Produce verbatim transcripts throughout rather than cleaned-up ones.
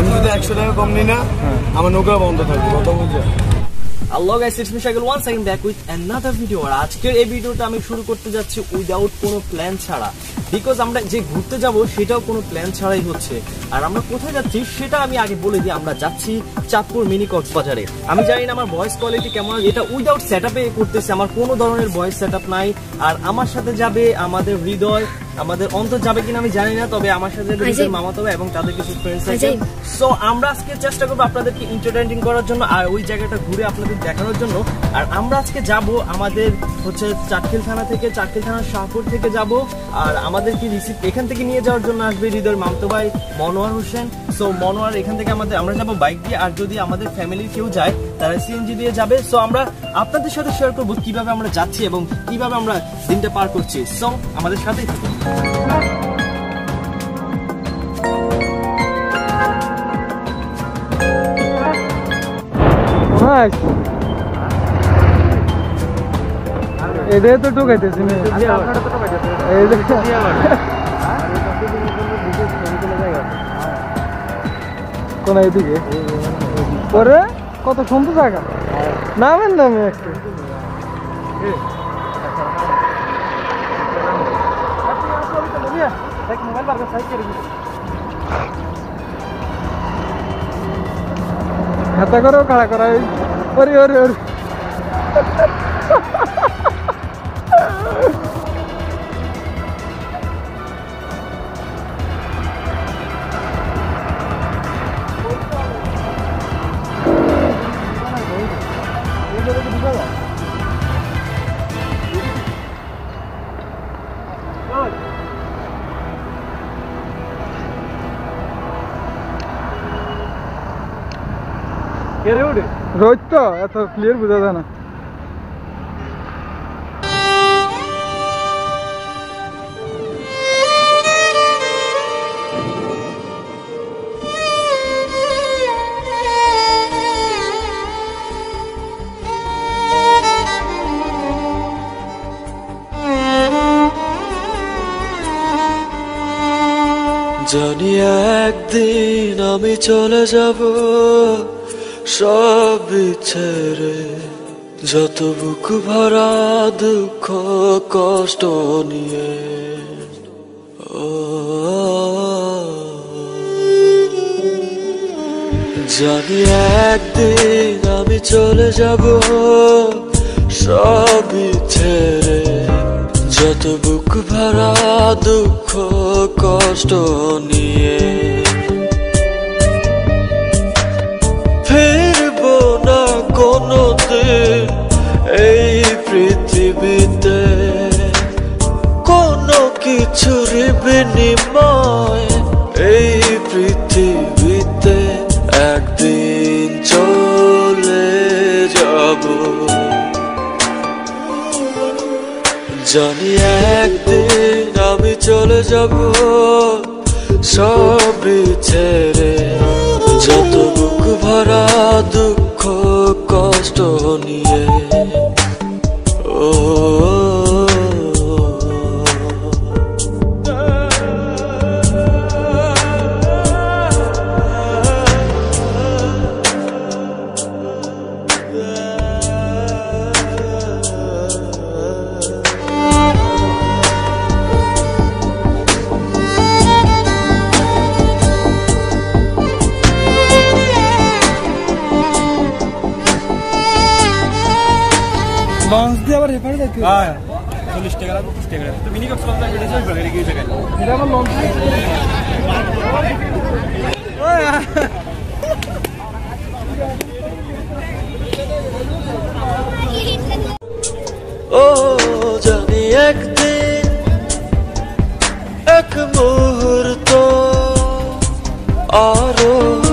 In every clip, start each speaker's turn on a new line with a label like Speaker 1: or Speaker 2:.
Speaker 1: আমি যদি একশো টাকা কম নিই না আমার নৌকা বন্ধ থাকবে, কথা বুঝছো?
Speaker 2: Hello guys, it's me Shakil once again back with another video. আর আজকের এই ভিডিওটা আমি শুরু করতে যাচ্ছি উইদাউট কোনো প্ল্যান ছাড়া, বিকজ আমরা যে ঘুরতে যাব সেটাও কোনো প্ল্যান ছাড়াই হচ্ছে। আর আমরা কোথায় যাচ্ছি সেটা আমি আগে বলে দিই। আমরা যাচ্ছি চাঁদপুর মিনি কক্সবাজারে। আমি জানি না আমার ভয়েস কোয়ালিটি কেমন, এটা উইদাউট সেটআপে করতেছি, আমার কোনো ধরনের ভয়েস সেটআপ নাই। আর আমার সাথে যাবে আমাদের হৃদয়, আমাদের অন্তর যাবে কিনা আমি জানি না, তবে আমার সাথে মামাতো ভাই এবং তাদের কিছু ফ্রেন্ডস আছে। সো আমরা আজকে চেষ্টা করবো আপনাদেরকে এন্টারটেইনিং করার জন্য আর ওই জায়গাটা ঘুরে আপনাদের দেখানোর জন্য। আর আমরা আজকে যাব আমাদের হচ্ছে চাটখিল থানা থেকে, চাটখিল থানার শাহপুর থেকে যাব। আর আমাদেরকে রিসিভ এখান থেকে নিয়ে যাওয়ার জন্য আসবে হৃদয়ের মামাতো ভাই মনোয়ার হোসেন। সো মনোয়ার এখান থেকে আমাদের আমরা যাবো বাইক দিয়ে, আর যদি আমাদের ফ্যামিলির কেউ যায় তারা সিএনজি দিয়ে যাবে। সো আমরা আপনাদের সাথে শেয়ার করবো কিভাবে আমরা যাচ্ছি এবং কিভাবে আমরা দিনটা পার করছি। সো আমাদের সাথেই থাকুন।
Speaker 1: এদের তো ঢুকাইতেছি কোন এদিকে পরে কত সুন্দর জায়গা, নামেন নামে একটু হাতা করো খাড়া করা ওরে ওরে ওরে রোজ তো এত ক্লিয়ার বোঝা যায় না।
Speaker 3: জানি একদিন আমি চলে যাব সব ছেড়ে, যত বুক ভরা দুঃখ কষ্ট নিয়ে। ও জানি একদিন আমি চলে যাব সব ছেড়ে, যত বুক ভরা দুঃখ কষ্ট নিয়ে। ফিরবো না কোনোদিন এই পৃথিবীতে, কোনো কিছুর বিনিময় এই পৃথিবীতে একদিন চলে যাব। জানি একদিন আমি চলে যাব সব ছেড়ে, যত বুক ভরা দুঃখ কষ্ট নিয়ে। ও
Speaker 1: লঞ্চ দিয়ে আবার এপারে যাইতে
Speaker 2: হ্যাঁ চল্লিশ টাকা পঁচিশ টাকা তো মিনি কক্সবাজার এটা চলবে না কি জায়গায়
Speaker 1: এটা আমার লঞ্চ
Speaker 3: ও জানি একদিন এক মুহূর্ত আরো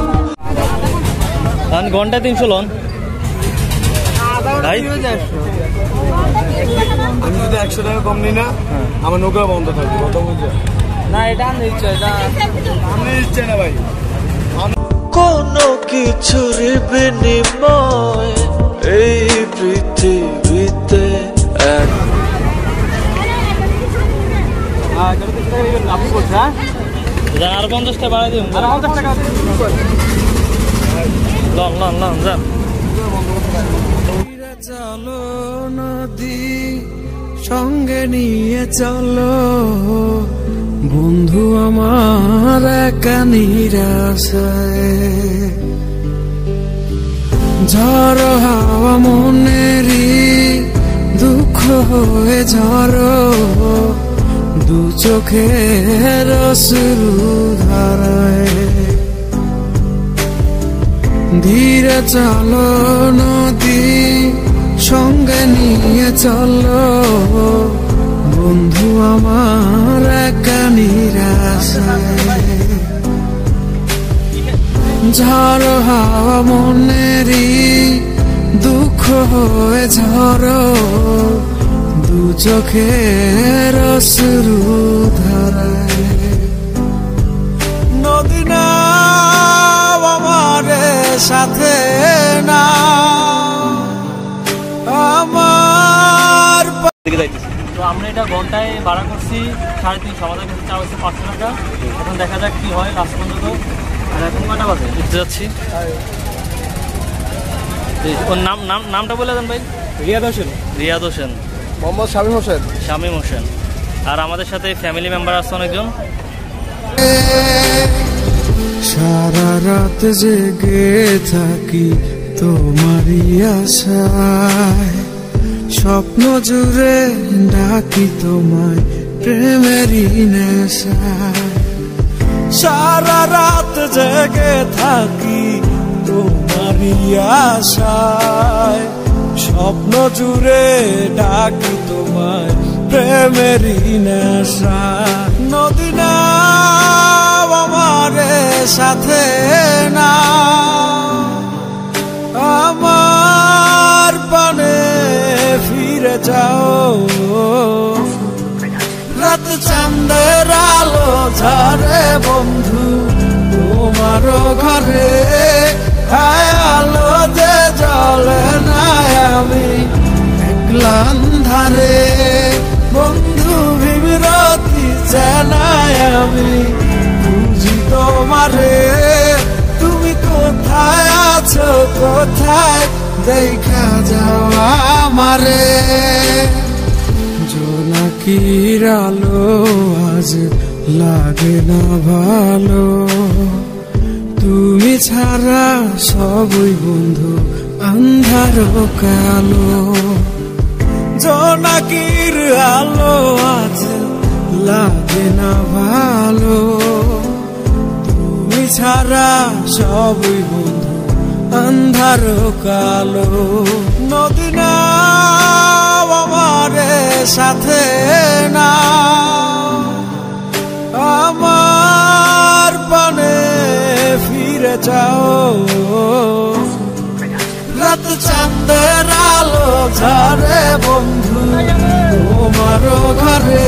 Speaker 2: ঘন্টা তিনশো লন ভাই।
Speaker 1: আমি যদি একশো টাকা কম নিই না আমার নৌকা বন্ধ থাকবে, কথা বুঝছো?
Speaker 2: না এটা আমি ইচ্ছা, এটা
Speaker 1: আমি ইচ্ছে না ভাই।
Speaker 3: কোনো কিছুর বিনিময় এই পৃথিবীতে এক
Speaker 2: আর পঞ্চাশ টাকা বাড়াই দিন, আর পঞ্চাশ টাকা লন লন লন যান।
Speaker 4: চলো নদী সঙ্গে নিয়ে চলো বন্ধু আমার একা নিরাশায়, ঝড় হাওয়া মনেরই দুঃখ হয়ে ঝড় দু চোখের অশ্রু ধারায়। ধীরে চলো নদী সঙ্গে নিয়ে চলো বন্ধু আমার একা নিরাশায়, ঝড় হাওয়া মনেরই দুঃখ হয়ে ঝড় দু চোখের অশ্রু ধারায়। নদী না আমারে সাথে না আমার।
Speaker 2: তো আমরা এটা ঘন্টায় ভাড়া করছি সাড়ে তিনশো, আমাদের কাছে চাওয়া হচ্ছে পাঁচশো টাকা। এখন দেখা যাক কি হয় লাস্ট পর্যন্ত। আর এখন কটা বাজে উঠতে যাচ্ছি। ওর নাম নাম নামটা বলে দেন ভাই।
Speaker 1: রিয়াদ হোসেন।
Speaker 2: রিয়াদ হোসেন।
Speaker 1: মোহাম্মদ শামীম হোসেন।
Speaker 2: শামীম হোসেন। আর আমাদের সাথে ফ্যামিলি মেম্বার আছে অনেকজন।
Speaker 4: সারা রাত জেগে থাকি তোমারই আশায়, স্বপ্ন জুড়ে ডাকি তোমায় প্রেমেরই নেশায়। সারা রাত জেগে থাকি তোমারই আশায়, স্বপ্ন জুড়ে ডাকি তোমায় প্রেমেরই নেশায়। নদী না আমারে সাথে না আমার পানে ফিরে যাও, রাত চাঁদের আলো ঝরে বন্ধু তোমার ঘরে, আলো যে জ্বলে না আমি একলা ধারে বন্ধু বিরতি জানাই আমি বুঝি তোমারে, তুমি কোথায় আছো কোথায় দেখা যাও আমারে। জোনাকির আলো আজ লাগে না ভালো, তুমি ছাড়া সবই বন্ধু আন্ধার কালো। জোনাকির আলো আজ লাগে না ভালো, তুমি ছাড়া সবই বন্ধু আন্ধার কালো। নদী না আমারে সাথে না আমার পানে ফিরে যাও, রাত চাঁদের আলো ঝরে বন্ধু তোমার ঘরে,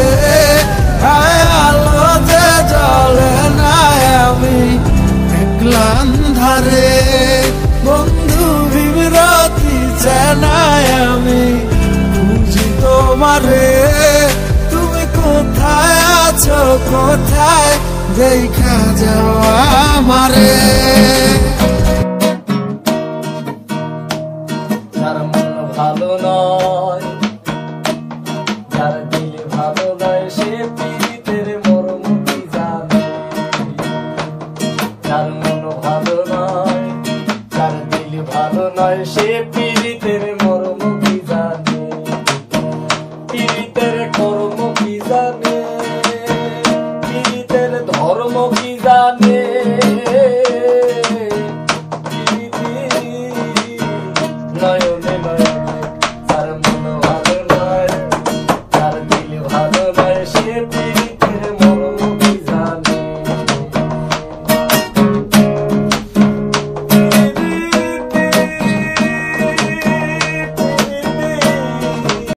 Speaker 4: আলো যে জ্বলে না আমি একলা ধারে বন্ধু বিরতি জানাই আমি বুঝি তোমারে, তুমি কোথায় আছো কোথায় দেখা যাও আমারে।
Speaker 2: যার মন ভালো নয়, যার দিলে ভালো নয়, সে পীড়িতের মর্ম কি জানে। যার মন ভালো নয়, যার দিলে ভালো নয়, সে পীড়িতের